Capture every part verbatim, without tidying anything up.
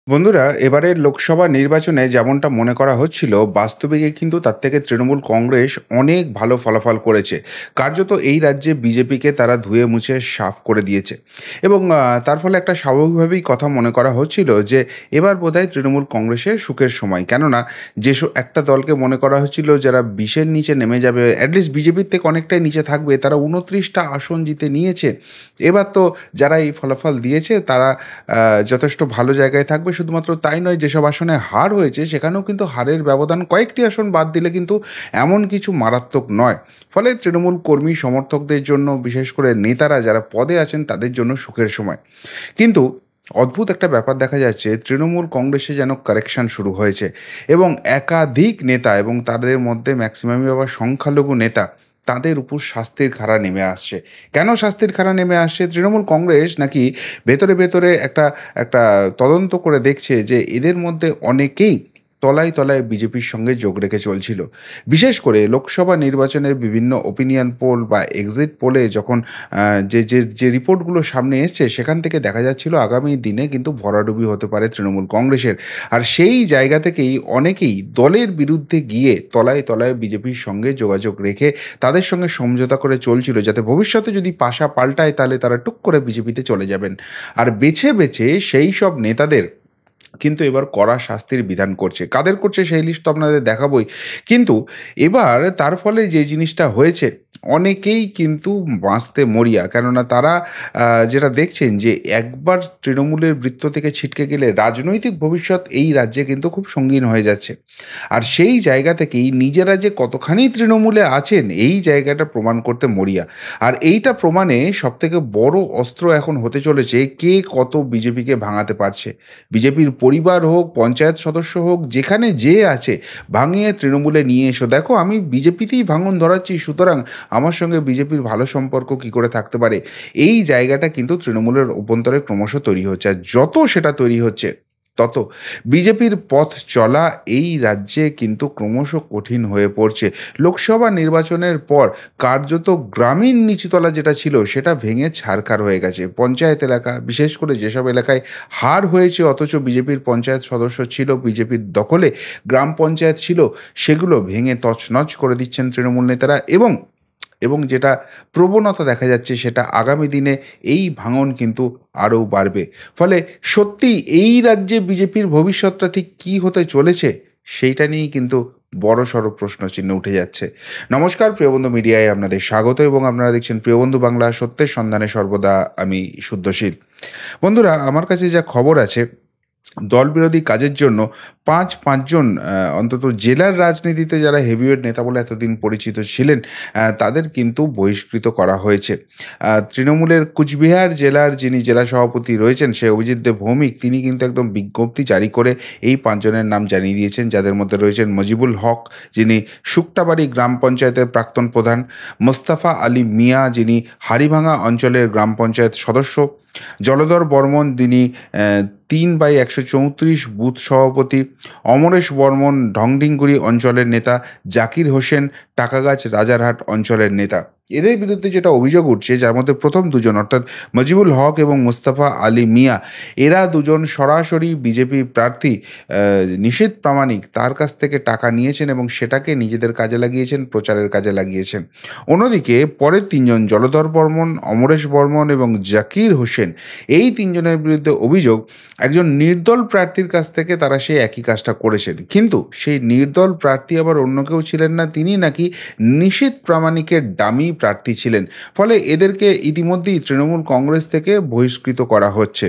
বন্ধুরা, এবারের লোকসভা নির্বাচনে যেমনটা মনে করা হচ্ছিল, বাস্তবে গিয়ে কিন্তু তার থেকে তৃণমূল কংগ্রেস অনেক ভালো ফলাফল করেছে। কার্যত এই রাজ্যে বিজেপিকে তারা ধুয়ে মুছে সাফ করে দিয়েছে। এবং আহ, তার ফলে একটা স্বাভাবিকভাবেই কথা মনে করা হচ্ছিল যে এবার বোধহয় তৃণমূল কংগ্রেসের সুখের সময়। কেননা যেসব একটা দলকে মনে করা হচ্ছিল যারা বিশের নিচে নেমে যাবে, অ্যাটলিস্ট বিজেপির থেকে অনেকটাই নিচে থাকবে, তারা উনত্রিশটা আসন জিতে নিয়েছে। এবার তো যারা এই ফলাফল দিয়েছে তারা আহ, যথেষ্ট ভালো জায়গায় থাকবে। শুধুমাত্র তাই নয়, যেসব আসনে হার হয়েছে সেখানেও কিন্তু হারের ব্যবধান কয়েকটি আসন বাদ দিলে কিন্তু এমন কিছু মারাত্মক নয়। ফলে তৃণমূল কর্মী সমর্থকদের জন্য, বিশেষ করে নেতারা যারা পদে আছেন তাদের জন্য সুখের সময়। কিন্তু অদ্ভুত একটা ব্যাপার দেখা যাচ্ছে, তৃণমূল কংগ্রেসে যেন কারেকশন শুরু হয়েছে এবং একাধিক নেতা এবং তাদের মধ্যে ম্যাক্সিমামই আবার সংখ্যালঘু নেতা, তাদের উপর শাস্তির খাড়া নেমে আসছে। কেন শাস্তির খাড়া নেমে আসছে? তৃণমূল কংগ্রেস নাকি ভেতরে ভেতরে একটা একটা তদন্ত করে দেখছে যে এদের মধ্যে অনেকেই তলায় তলায় বিজেপির সঙ্গে যোগ রেখে চলছিল। বিশেষ করে লোকসভা নির্বাচনের বিভিন্ন ওপিনিয়ন পোল বা এক্সিট পোলে যখন আহ, যে যে যে রিপোর্টগুলো সামনে এসছে, সেখান থেকে দেখা যাচ্ছিল আগামী দিনে কিন্তু ভরাডুবি হতে পারে তৃণমূল কংগ্রেসের। আর সেই জায়গা থেকেই অনেকেই দলের বিরুদ্ধে গিয়ে তলায় তলায় বিজেপির সঙ্গে যোগাযোগ রেখে তাদের সঙ্গে সমঝোতা করে চলছিল, যাতে ভবিষ্যতে যদি পাশা পাল্টায় তাহলে তারা টুক করে বিজেপিতে চলে যাবেন। আর বেছে বেছে সেই সব নেতাদের কিন্তু এবার কড়া শাস্তির বিধান করছে। কাদের করছে সেই লিস্ট তো আপনাদের দেখাবই। কিন্তু এবার তার ফলে যে জিনিসটা হয়েছে, অনেকেই কিন্তু বাঁচতে মরিয়া। কেননা তারা আহ, যেটা দেখছেন যে একবার তৃণমূলের বৃত্ত থেকে ছিটকে গেলে রাজনৈতিক ভবিষ্যৎ এই রাজ্যে কিন্তু খুব সঙ্গীন হয়ে যাচ্ছে। আর সেই জায়গা থেকেই নিজেরা যে কতখানি তৃণমূলে আছেন এই জায়গাটা প্রমাণ করতে মরিয়া। আর এইটা প্রমাণে সবথেকে বড় অস্ত্র এখন হতে চলেছে কে কত বিজেপিকে ভাঙাতে পারছে। বিজেপির পরিবার হোক, পঞ্চায়েত সদস্য হোক, যেখানে যে আছে, ভাঙিয়ে তৃণমূলে নিয়ে এসো। দেখো, আমি বিজেপিতেই ভাঙন ধরাচ্ছি, সুতরাং আমার সঙ্গে বিজেপির ভালো সম্পর্ক কি করে থাকতে পারে? এই জায়গাটা কিন্তু তৃণমূলের অভ্যন্তরে ক্রমশ তৈরি হচ্ছে। আর যত সেটা তৈরি হচ্ছে, তত বিজেপির পথ চলা এই রাজ্যে কিন্তু ক্রমশ কঠিন হয়ে পড়ছে। লোকসভা নির্বাচনের পর কার্যত গ্রামীণ নিচুতলা যেটা ছিল সেটা ভেঙে ছারখার হয়ে গেছে। পঞ্চায়েত এলাকা, বিশেষ করে যেসব এলাকায় হার হয়েছে অথচ বিজেপির পঞ্চায়েত সদস্য ছিল, বিজেপির দখলে গ্রাম পঞ্চায়েত ছিল, সেগুলো ভেঙে তছনছ করে দিচ্ছেন তৃণমূল নেতারা। এবং এবং যেটা প্রবণতা দেখা যাচ্ছে, সেটা আগামী দিনে এই ভাঙন কিন্তু আরও বাড়বে। ফলে সত্যি এই রাজ্যে বিজেপির ভবিষ্যৎটা ঠিক কী হতে চলেছে, সেইটা নিয়েই কিন্তু বড়সড় প্রশ্নচিহ্ন উঠে যাচ্ছে। নমস্কার, প্রিয়বন্ধু মিডিয়ায় আপনাদের স্বাগত এবং আপনারা দেখছেন প্রিয়বন্ধু বাংলা, সত্যের সন্ধানে সর্বদা আমি শুদ্ধশীল। বন্ধুরা, আমার কাছে যা খবর আছে, দলবিরোধী কাজের জন্য পাঁচ পাঁচজন আহ, অন্তত জেলার রাজনীতিতে যারা হেভিওয়েট নেতা বলে এতদিন পরিচিত ছিলেন, আহ, তাদের কিন্তু বহিষ্কৃত করা হয়েছে। আহ, তৃণমূলের কুচবিহার জেলার যিনি জেলা সভাপতি রয়েছেন, সে অভিজিৎ দেব ভৌমিক, তিনি কিন্তু একদম বিজ্ঞপ্তি জারি করে এই পাঁচজনের নাম জানিয়ে দিয়েছেন, যাদের মধ্যে রয়েছেন মজিবুল হক, যিনি শুকটাবাড়ি গ্রাম পঞ্চায়েতের প্রাক্তন প্রধান; মোস্তাফা আলী মিয়া, যিনি হাড়িভাঙা অঞ্চলের গ্রাম পঞ্চায়েত সদস্য; জলধর বর্মন, যিনি আহ, তিন বাই একশো চৌত্রিশ বুথ সভাপতি; অমরেশ বর্মন, ঢংডিংগুড়ি অঞ্চলের নেতা; জাকির হোসেন, টাকাগাছ রাজারহাট অঞ্চলের নেতা। এদের বিরুদ্ধে যেটা অভিযোগ উঠছে, যার মধ্যে প্রথম দুজন অর্থাৎ মজিবুল হক এবং মুস্তাফা আলী মিয়া, এরা দুজন সরাসরি বিজেপি প্রার্থী আহ, নিশীথ প্রামাণিক তার কাছ থেকে টাকা নিয়েছেন এবং সেটাকে নিজেদের কাজে লাগিয়েছেন, প্রচারের কাজে লাগিয়েছেন। অন্যদিকে পরের তিনজন, জলধর বর্মন, অমরেশ বর্মন এবং জাকির হোসেন, এই তিনজনের বিরুদ্ধে অভিযোগ একজন নির্দল প্রার্থীর কাছ থেকে তারা সেই একই কাজটা করেছেন। কিন্তু সেই নির্দল প্রার্থী আবার অন্য কেউ ছিলেন না, তিনি নাকি নিশীথ প্রামাণিকের ডামি প্রার্থী ছিলেন। ফলে এদেরকে ইতিমধ্যেই তৃণমূল কংগ্রেস থেকে বহিষ্কৃত করা হচ্ছে।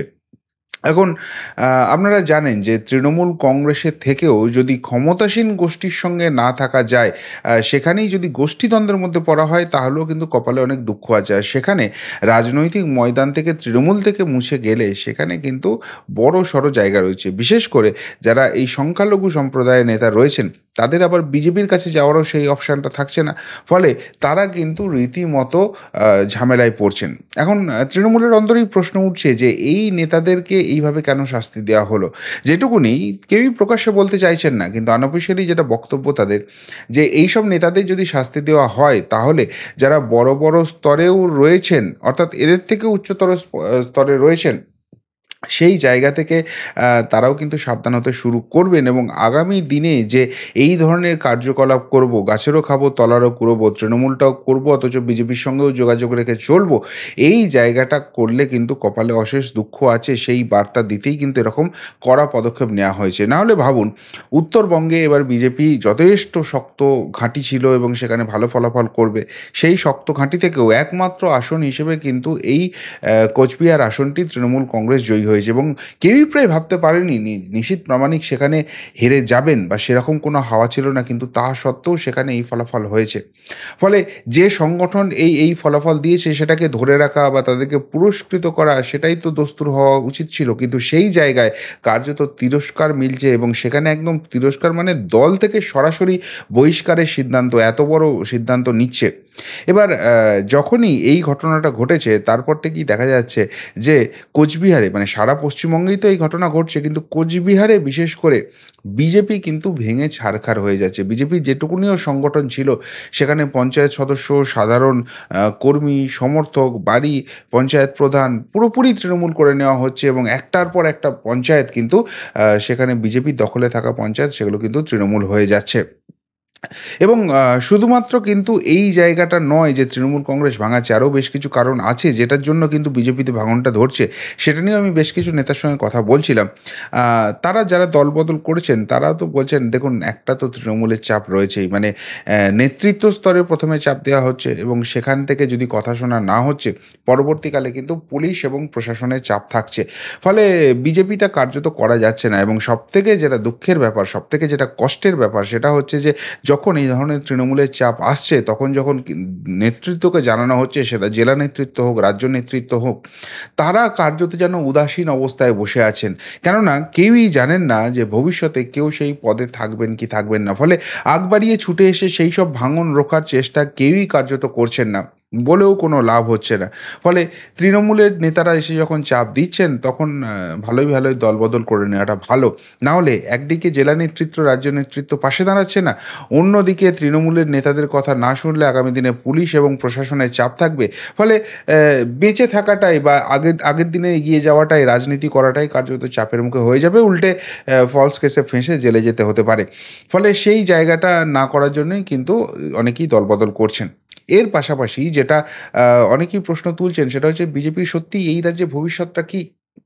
এখন আহ, আপনারা জানেন যে তৃণমূল কংগ্রেসের থেকেও যদি ক্ষমতাসীন গোষ্ঠীর সঙ্গে না থাকা যায়, আহ, সেখানেই যদি গোষ্ঠীদ্বন্দ্বের মধ্যে পড়া হয়, তাহলেও কিন্তু কপালে অনেক দুঃখ আছে। আর সেখানে রাজনৈতিক ময়দান থেকে তৃণমূল থেকে মুছে গেলে সেখানে কিন্তু বড় সড়ো জায়গা রয়েছে। বিশেষ করে যারা এই সংখ্যালঘু সম্প্রদায়ের নেতা রয়েছেন, তাদের আবার বিজেপির কাছে যাওয়ারও সেই অপশানটা থাকছে না। ফলে তারা কিন্তু রীতিমতো আহ, ঝামেলায় পড়ছেন। এখন আহ, তৃণমূলের অন্তরেই প্রশ্ন উঠছে যে এই নেতাদেরকে এইভাবে কেন শাস্তি দেওয়া হলো। যেটুকুনি কেউই প্রকাশ্যে বলতে চাইছেন না, কিন্তু আনঅফিসিয়ালি যেটা বক্তব্য তাদের, যে এই সব নেতাদের যদি শাস্তি দেওয়া হয়, তাহলে যারা বড় বড় স্তরেও রয়েছেন, অর্থাৎ এদের থেকে উচ্চতর স্প- স্তরে রয়েছেন, সেই জায়গা থেকে আ তারাও কিন্তু সাবধান হতে শুরু করবেন এবং আগামী দিনে যে এই ধরনের কার্যকলাপ করব, গাছেরও খাবো, তলারও কুড়োবো, তৃণমূলটাও করব অথচ বিজেপির সঙ্গেও যোগাযোগ রেখে চলবো। এই জায়গাটা করলে কিন্তু কপালে অশেষ দুঃখ আছে, সেই বার্তা দিতেই কিন্তু এরকম কড়া পদক্ষেপ নেওয়া হয়েছে। নাহলে ভাবুন, উত্তরবঙ্গে এবার বিজেপি যথেষ্ট শক্ত ঘাঁটি ছিল এবং সেখানে ভালো ফলাফল করবে। সেই শক্ত ঘাঁটি থেকেও একমাত্র আসন হিসেবে কিন্তু এই অ্যা কোচবিহার আসনটি তৃণমূল কংগ্রেস জয়ী হয়েছে এবং কেউই প্রায় ভাবতে পারেনি নি নিশীথ প্রামাণিক সেখানে হেরে যাবেন বা সেরকম কোনো হাওয়া ছিল না, কিন্তু তা সত্ত্বেও সেখানে এই ফলাফল হয়েছে। ফলে যে সংগঠন এই এই ফলাফল দিয়েছে সেটাকে ধরে রাখা বা তাদেরকে পুরস্কৃত করা সেটাই তো দস্তুর হওয়া উচিত ছিল, কিন্তু সেই জায়গায় কার্যত তিরস্কার মিলছে এবং সেখানে একদম তিরস্কার মানে দল থেকে সরাসরি বহিষ্কারের সিদ্ধান্ত, এত বড় সিদ্ধান্ত নিচ্ছে। এবার আ যখনই এই ঘটনাটা ঘটেছে তারপর থেকেই দেখা যাচ্ছে যে কোচবিহারে, মানে সারা পশ্চিমবঙ্গেই তো এই ঘটনা ঘটছে, কিন্তু কোচবিহারে বিশেষ করে বিজেপি কিন্তু ভেঙে ছারখার হয়ে যাচ্ছে। বিজেপির যেটুকুনিও সংগঠন ছিল সেখানে পঞ্চায়েত সদস্য, সাধারণ আ কর্মী, সমর্থক, বাড়ি, পঞ্চায়েত প্রধান পুরোপুরি তৃণমূল করে নেওয়া হচ্ছে এবং একটার পর একটা পঞ্চায়েত কিন্তু আ সেখানে বিজেপির দখলে থাকা পঞ্চায়েত সেগুলো কিন্তু তৃণমূল হয়ে যাচ্ছে। এবং আ শুধুমাত্র কিন্তু এই জায়গাটা নয় যে তৃণমূল কংগ্রেস ভাঙাচ্ছে, আরও বেশ কিছু কারণ আছে যেটার জন্য কিন্তু বিজেপিতে ভাঙনটা ধরছে। সেটা নিয়েও আমি বেশ কিছু নেতার সঙ্গে কথা বলছিলাম। আ তারা যারা দলবদল করেছেন তারাও তো বলছেন, দেখুন একটা তো তৃণমূলের চাপ রয়েছেই। মানে অ্যা নেতৃত্ব স্তরে প্রথম এ চাপ দেওয়া হচ্ছে এবং সেখান থেকে যদি কথা শোনা না হচ্ছে, পরবর্তীকালে কিন্তু পুলিশ এবং প্রশাসনের চাপ থাকছে। ফলে বিজেপিটা কার্যত করা যাচ্ছে না এবং সবথেকে যেটা দুঃখের ব্যাপার, সবথেকে যেটা কষ্টের ব্যাপার সেটা হচ্ছে যে যখন এই ধরনের তৃণমূলের চাপ আসছে তখন যখন কি নেতৃত্বকে জানানো হচ্ছে, সেটা জেলা নেতৃত্ব হোক, রাজ্য নেতৃত্ব হোক, তারা কার্যত যেন উদাসীন অবস্থায় বসে আছেন। কেননা কেউই জানেন না যে ভবিষ্যতে কেউ সেই পদে থাকবেন কি থাকবেন না। ফলে আগ বাড়িয়ে ছুটে এসে সেই সব ভাঙন রোখার চেষ্টা কেউই কার্যত করছেন না, বলেও কোনো লাভ হচ্ছে না। ফলে তৃণমূলের নেতারা এসে যখন চাপ দিচ্ছেন তখন আ ভালোই, ভালোই দলবদল করে নেওয়াটা ভালো। না হলে একদিকে জেলা নেতৃত্ব, রাজ্য নেতৃত্ব পাশে দাঁড়াচ্ছে না, অন্যদিকে তৃণমূলের নেতাদের কথা না শুনলে আগামী দিনে পুলিশ এবং প্রশাসনের চাপ থাকবে। ফলে অ্যা বেঁচে থাকাটাই বা আগের আগের দিনে এগিয়ে যাওয়াটাই, রাজনীতি করাটাই কার্যত চাপের মুখে হয়ে যাবে। উল্টে অ্যা ফলস কেসে ফেঁসে জেলে যেতে হতে পারে। ফলে সেই জায়গাটা না করার জন্যই কিন্তু অনেকেই দলবদল করছেন। এর পাশাপাশি যেটা আ অনেকেই প্রশ্ন তুলছেন সেটা হচ্ছে, বিজেপির সত্যিই এই রাজ্যে ভবিষ্যৎটা কী?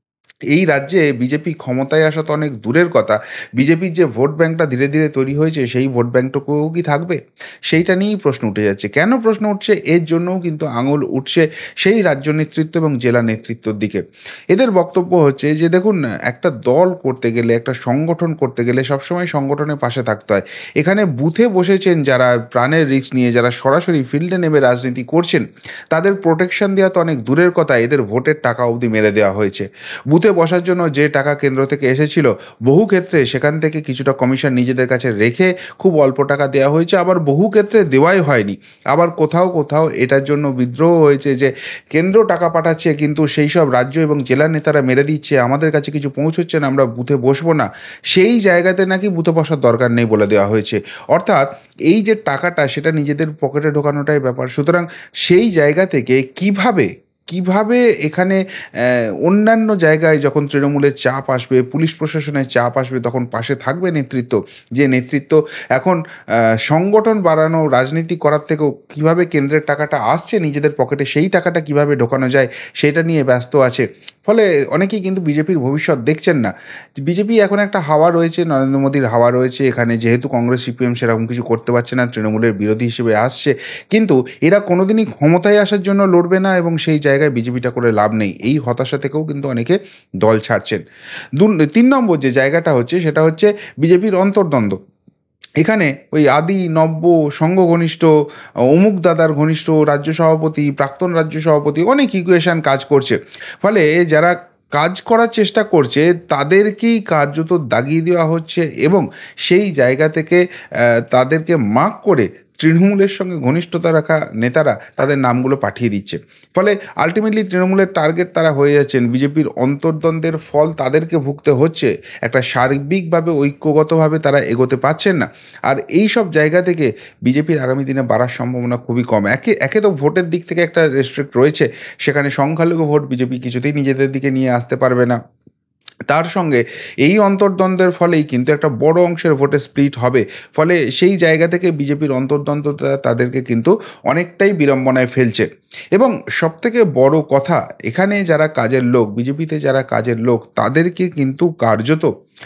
এই রাজ্যে বিজেপি ক্ষমতায় আসা তো অনেক দূরের কথা, বিজেপির যে ভোট ব্যাঙ্কটা ধীরে, ধীরে তৈরি হয়েছে সেই ভোট ব্যাঙ্কটুকুও কি থাকবে? সেইটা নিয়েই প্রশ্ন উঠে যাচ্ছে। কেন প্রশ্ন উঠছে? এর জন্যও কিন্তু আঙুল উঠছে সেই রাজ্য নেতৃত্ব এবং জেলা নেতৃত্বর দিকে। এদের বক্তব্য হচ্ছে যে দেখুন, একটা দল করতে গেলে, একটা সংগঠন করতে গেলে সবসময় সংগঠনের পাশে থাকতে হয়। এখানে বুথে বসেছেন যারা প্রাণের রিস্ক নিয়ে, যারা সরাসরি ফিল্ডে নেমে রাজনীতি করছেন, তাদের প্রোটেকশন দেওয়া তো অনেক দূরের কথা, এদের ভোটের টাকা অবধি মেরে দেওয়া হয়েছে। বুথে বসার জন্য যে টাকা কেন্দ্র থেকে এসেছিল, বহু ক্ষেত্রে সেখান থেকে কিছুটা কমিশন নিজেদের কাছে রেখে খুব অল্প টাকা দেওয়া হয়েছে, আবার বহু ক্ষেত্রে দেওয়াই হয়নি। আবার কোথাও কোথাও এটার জন্য বিদ্রোহ হয়েছে যে কেন্দ্র টাকা পাঠাচ্ছে কিন্তু সেই সব রাজ্য এবং জেলা নেতারা মেরে দিচ্ছে, আমাদের কাছে কিছু পৌঁছচ্ছে না, আমরা বুথে বসবো না। সেই জায়গাতে নাকি বুথে বসার দরকার নেই বলে দেওয়া হয়েছে। অর্থাৎ এই যে টাকাটা সেটা নিজেদের পকেটে ঢোকানোটাই ব্যাপার। সুতরাং সেই জায়গা থেকে কিভাবে কিভাবে এখানে অ্যা অন্যান্য জায়গায় যখন তৃণমূলের চাপ আসবে, পুলিশ প্রশাসনের চাপ আসবে, তখন পাশে থাকবে নেতৃত্ব। যে নেতৃত্ব এখন আ সংগঠন বাড়ানো, রাজনীতি করার থেকেও কীভাবে কেন্দ্রের টাকাটা আসছে নিজেদের পকেটে, সেই টাকাটা কীভাবে ঢোকানো যায় সেটা নিয়ে ব্যস্ত আছে। ফলে অনেকেই কিন্তু বিজেপির ভবিষ্যৎ দেখছেন না। বিজেপি এখন একটা হাওয়া রয়েছে, নরেন্দ্র মোদীর হাওয়া রয়েছে এখানে, যেহেতু কংগ্রেস, সিপিএম সেরকম কিছু করতে পারছে না, তৃণমূলের বিরোধী হিসেবে আসছে। কিন্তু এরা কোনোদিনই ক্ষমতায় আসার জন্য লড়বে না এবং সেই জায়গায় বিজেপিটা করে লাভ নেই। এই হতাশা থেকেও কিন্তু অনেকে দল ছাড়ছেন। দু তিন নম্বর যে জায়গাটা হচ্ছে সেটা হচ্ছে বিজেপির অন্তর্দ্বন্দ্ব। এখানে ওই আদি, নব্য, সংঘ ঘনিষ্ঠ, অমুক দাদার ঘনিষ্ঠ রাজ্য সভাপতি, প্রাক্তন রাজ্য সভাপতি, অনেক ইকুয়েশন কাজ করছে। ফলে যারা কাজ করার চেষ্টা করছে তাদেরকেই কার্যত দাগিয়ে দেওয়া হচ্ছে এবং সেই জায়গা থেকে অ্যা তাদেরকে মার্ক করে তৃণমূলের সঙ্গে ঘনিষ্ঠতা রাখা নেতারা তাদের নামগুলো পাঠিয়ে দিচ্ছে। ফলে আলটিমেটলি তৃণমূলের টার্গেট তারা হয়ে যাচ্ছেন, বিজেপির অন্তর্দ্বন্দ্বের ফল তাদেরকে ভুগতে হচ্ছে, একটা সার্বিকভাবে ঐক্যগতভাবে তারা এগোতে পারছেন না। আর এই সব জায়গা থেকে বিজেপির আগামী দিনে বাড়ার সম্ভাবনা খুবই কম। একে একে তো ভোটের দিক থেকে একটা রেস্ট্রিক্ট রয়েছে, সেখানে সংখ্যালঘু ভোট বিজেপি কিছুতেই নিজেদের দিকে নিয়ে আসতে পারবে না। তার সঙ্গে এই অন্তর্দ্বন্দ্বের ফলেই কিন্তু একটা বড় অংশের ভোটে স্প্লিট হবে। ফলে সেই জায়গা থেকে বিজেপির অন্তর্দ্বন্দ্বতা তাদেরকে কিন্তু অনেকটাই বিড়ম্বনায় ফেলছে। এবং সবথেকে বড় কথা, এখানে যারা কাজের লোক, বিজেপিতে যারা কাজের লোক, তাদেরকে কিন্তু কার্যত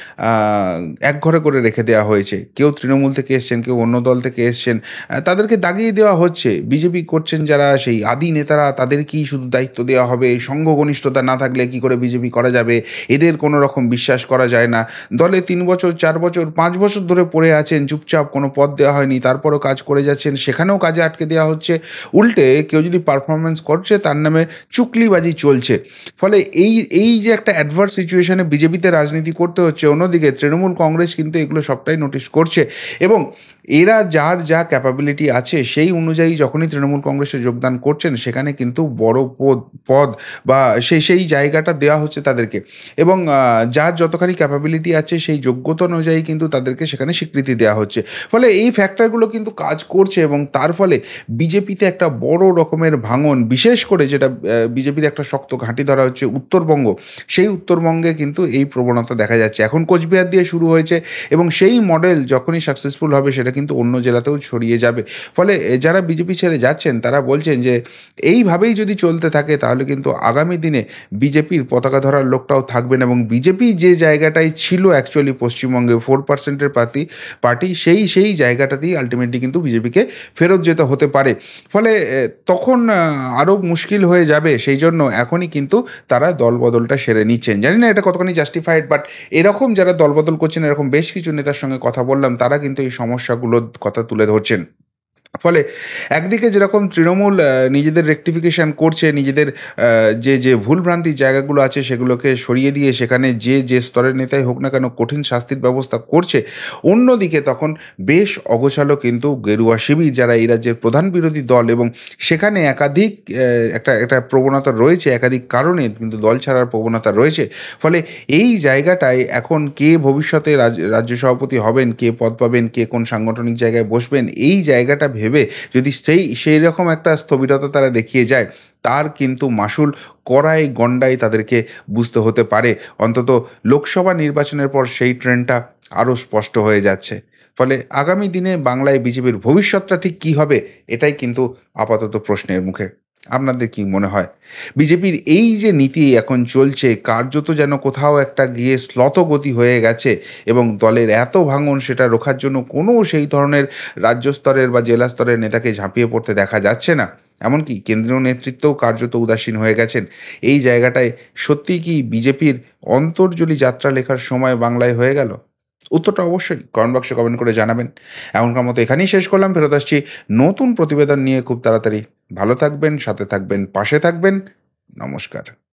একঘরে করে রেখে দেওয়া হয়েছে। কেউ তৃণমূল থেকে এসছেন, কেউ অন্য দল থেকে এসছেন, তাদেরকে দাগিয়ে দেওয়া হচ্ছে। বিজেপি করছেন যারা সেই আদি নেতারা, তাদেরকেই শুধু দায়িত্ব দেওয়া হবে। সঙ্ঘ ঘনিষ্ঠতা না থাকলে কী করে বিজেপি করা যাবে, এদের কোনো রকম বিশ্বাস করা যায় না। দলে তিন বছর, চার বছর, পাঁচ বছর ধরে পড়ে আছেন চুপচাপ, কোনো পদ দেওয়া হয়নি, তারপরও কাজ করে যাচ্ছেন, সেখানেও কাজে আটকে দেওয়া হচ্ছে। উল্টে কেউ যদি পারফরমেন্স করছে, তার নামে চুকলিবাজি চলছে। ফলে এই এই যে একটা অ্যাডভার্স সিচুয়েশনে বিজেপিতে রাজনীতি করতে হচ্ছে, অন্যদিকে তৃণমূল কংগ্রেস কিন্তু এগুলো সবটাই নোটিশ করছে এবং এরা যার যা ক্যাপাবিলিটি আছে সেই অনুযায়ী যখনই তৃণমূল কংগ্রেসে যোগদান করছেন, সেখানে কিন্তু বড় পদ পদ বা সেই সেই জায়গাটা দেওয়া হচ্ছে তাদেরকে। এবং যার যতখানি ক্যাপাবিলিটি আছে সেই যোগ্যতা অনুযায়ী কিন্তু তাদেরকে সেখানে স্বীকৃতি দেওয়া হচ্ছে। ফলে এই ফ্যাক্টরগুলো কিন্তু কাজ করছে এবং তার ফলে বিজেপিতে একটা বড় রকমের ভাঙন, বিশেষ করে যেটা বিজেপির একটা শক্ত ঘাঁটি ধরা হচ্ছে উত্তরবঙ্গ, সেই উত্তরবঙ্গে কিন্তু এই প্রবণতা দেখা যাচ্ছে। এখন কোচবিহার দিয়ে শুরু হয়েছে এবং সেই মডেল যখনই সাকসেসফুল হবে সেটা কিন্তু অন্য জেলাতেও ছড়িয়ে যাবে। ফলে যারা বিজেপি ছেড়ে যাচ্ছেন তারা বলছেন যে এইভাবেই যদি চলতে থাকে তাহলে কিন্তু আগামী দিনে বিজেপির পতাকা ধরার লোকটাও থাকবেন এবং বিজেপি যে জায়গাটায় ছিল অ্যাকচুয়ালি পশ্চিমবঙ্গে ফোর পার্সেন্টের পার্টি পার্টি সেই সেই জায়গাটাতেই আলটিমেটলি কিন্তু বিজেপিকে ফেরত যেতে হতে পারে। ফলে তখন আরও মুশকিল হয়ে যাবে। সেই জন্য এখনই কিন্তু তারা দলবদলটা সেরে নিচ্ছেন। জানি না এটা কতখানি জাস্টিফাইড, বাট এরকম যারা দলবদল করছেন, এরকম বেশ কিছু নেতার সঙ্গে কথা বললাম, তারা কিন্তু এই সমস্যাগুলোর কথা তুলে ধরছেন। ফলে একদিকে যেরকম তৃণমূল নিজেদের রেকটিফিকেশান করছে, নিজেদের যে যে ভুলভ্রান্তির জায়গাগুলো আছে সেগুলোকে সরিয়ে দিয়ে সেখানে যে যে স্তরের নেতাই হোক না কেন কঠিন শাস্তির ব্যবস্থা করছে, অন্যদিকে তখন বেশ অগোছালো কিন্তু গেরুয়া শিবির, যারা এই রাজ্যের প্রধান বিরোধী দল, এবং সেখানে একাধিক একটা একটা প্রবণতা রয়েছে, একাধিক কারণে কিন্তু দল ছাড়ার প্রবণতা রয়েছে। ফলে এই জায়গাটায় এখন কে ভবিষ্যতে রাজ্য সভাপতি হবেন, কে পদ পাবেন, কে কোন সাংগঠনিক জায়গায় বসবেন, এই জায়গাটা ভেবে যদি সেই সেই রকম একটা স্থবিরতা তারা দেখিয়ে যায়, তার কিন্তু মাসুল কড়াই গণ্ডাই তাদেরকে বুঝতে হতে পারে। অন্তত লোকসভা নির্বাচনের পর সেই ট্রেন্ডটা আরও স্পষ্ট হয়ে যাচ্ছে। ফলে আগামী দিনে বাংলায় বিজেপির ভবিষ্যৎটা ঠিক কী হবে, এটাই কিন্তু আপাতত প্রশ্নের মুখে। আপনাদের কি মনে হয়? বিজেপির এই যে নীতি এখন চলছে, কার্যত যেন কোথাও একটা গিয়ে শ্লথগতি হয়ে গেছে এবং দলের এত ভাঙন, সেটা রোখার জন্য কোনো সেই ধরনের রাজ্য স্তরের বা জেলা স্তরের নেতাকে ঝাঁপিয়ে পড়তে দেখা যাচ্ছে না। এমনকি কেন্দ্রীয় নেতৃত্বও কার্যত উদাসীন হয়ে গেছেন। এই জায়গাটায় সত্যিই কি বিজেপির অন্তর্জলি যাত্রা লেখার সময় বাংলায় হয়ে গেল? উত্তরটা অবশ্যই কমেন্ট বক্সে কমেন্ট করে জানাবেন। এমনকার মতো এখানেই শেষ করলাম। ফেরত আসছি নতুন প্রতিবেদন নিয়ে খুব তাড়াতাড়ি। ভালো থাকবেন, সাথে থাকবেন, পাশে থাকবেন। নমস্কার।